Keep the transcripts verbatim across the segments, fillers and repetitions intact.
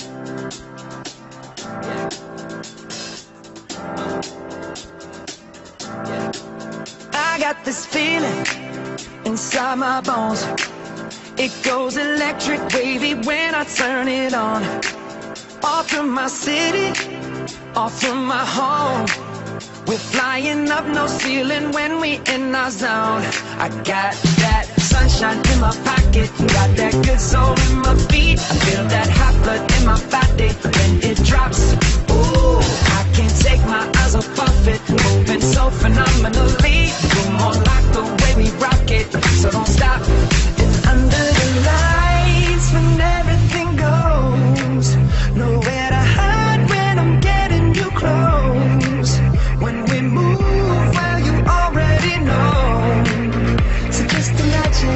I got this feeling inside my bones. It goes electric wavy when I turn it on. Off from my city, off from my home. We're flying up, no ceiling when we in our zone. I got that sunshine in my pocket, got that good soul in my feet. I feel that hot blood in my body when it drops. Ooh, I can't take my eyes off of it, moving so phenomenally. You're more like the way we rock it, so don't stop. And under the lights, when everything goes, nowhere to hide when I'm getting you close. When we move, well, you already know. So just imagine.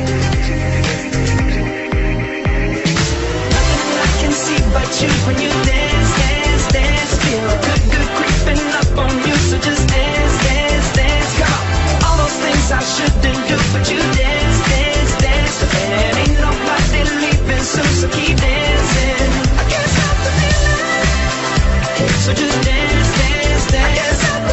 Nothing I can see but you when you dance, dance, dance. Feel good, good creeping up on you. So just dance, dance, dance. Come on. All those things I shouldn't do, but you dance, dance, dance. And ain't nobody leaving soon, so keep dancing. I can't stop the feeling. So just dance, dance, dance.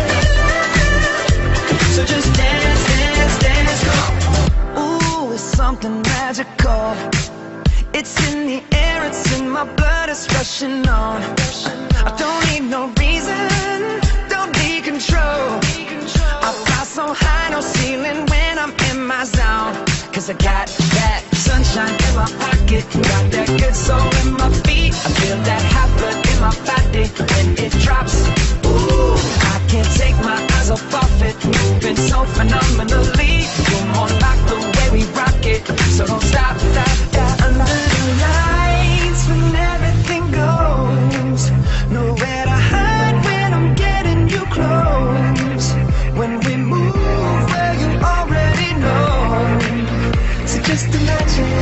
So just dance, dance, dance, come on. Ooh, it's something magical. It's in the air, it's in my blood, it's rushing on. I don't need no reason, don't need control. I fly so high, no ceiling when I'm in my zone. Cause I got that sunshine in my pocket, got that good soul in my feet. I feel that hot blood in my body when it drops. Ooh, I can't take my eyes off of it, moving so phenomenally. You're more like the way we rock it, so don't stop, stop, stop. Under the lights, when everything goes, nowhere to hide when I'm getting you close. When we move, well, you already know. So just imagine.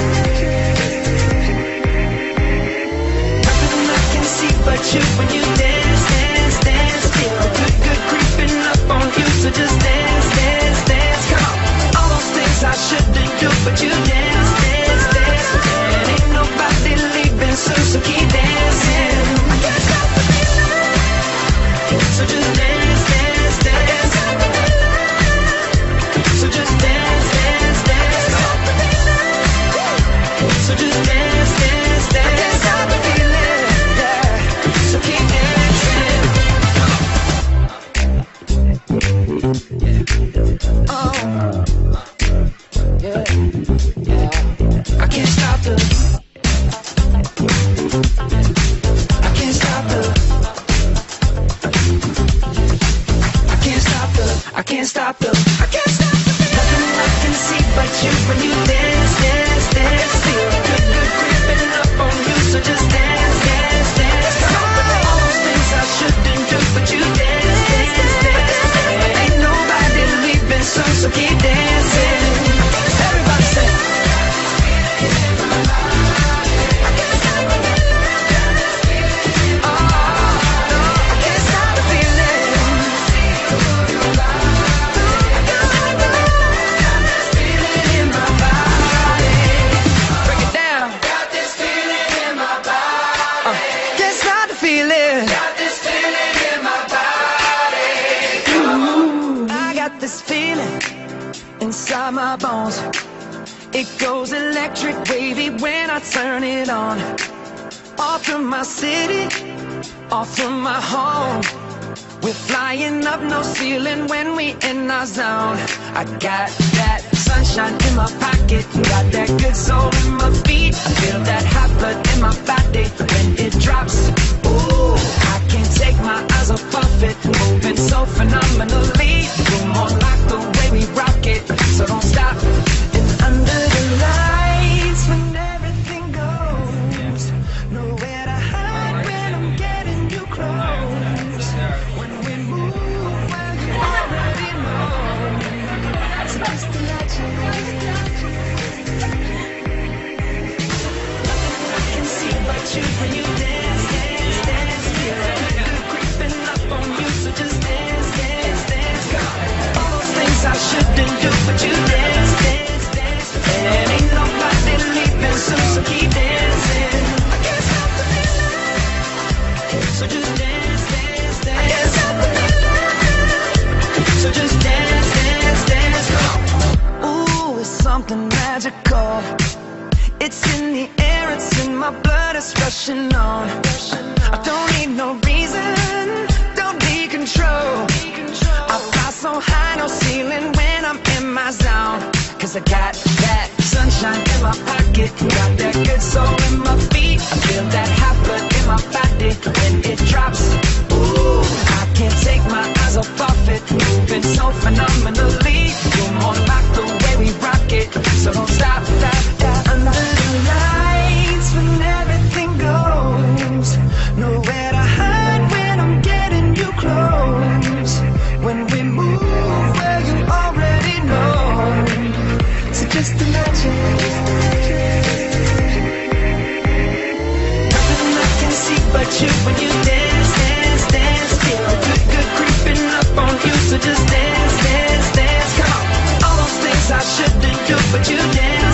Nothing I can see but you when you dance, dance, dance. Feel good, good creeping up on you. So just dance, dance, dance. Come on. All those things I shouldn't do, but you dance, dance, dance. And ain't nobody leaving soon, so keep dancing. I can't stop the feeling. So just dance, dance, dance. So just dance, dance, dance. So just dance, dance, dance. I can't stop the feeling, yeah. So keep dancing. Oh, yeah, yeah. I can't stop the. I can't stop the. I can't stop the. I can't stop the. I can't stop the. Nothing I can see but you when you dance, dance, dance. Feel good, good creeping up on you. So just dance, dance, dance. All those things I shouldn't do, but you dance, dance, dance. Ain't nobody leaving soon, so keep dancing. Everybody say. Inside my bones, it goes electric wavy when I turn it on. Off from my city, off from my home. We're flying up, no ceiling when we in our zone. I got that sunshine in my pocket, got that good soul in my feet. I feel that hot blood in my body when it drops. Ooh, I can't take my eyes off of it, moving so phenomenally. You're more like the way we rock it, so don't stop. And under the lights, when everything goes, nowhere to hide when I'm getting you close. When we move, well, you already know. So just imagine. Nothing I my blood is rushing on. I don't need no reason, don't need control. I fly so high, no ceiling when I'm in my zone. Cause I got that sunshine in my pocket, got that good soul in my feet. I feel that hot blood in my body when it drops. Ooh, I can't take my eyes off of it, moving so phenomenally. You're more like the way we rock it, so don't stop, stop, stop. Under the lights when everything goes, nowhere to hide when I'm getting you close. When we move, well you already know, so just imagine. Nothing I can see but you when you dance, dance, dance. Feel a good, good creeping up on you, so just dance, dance, dance. Come on, all those things I shouldn't do, but you dance.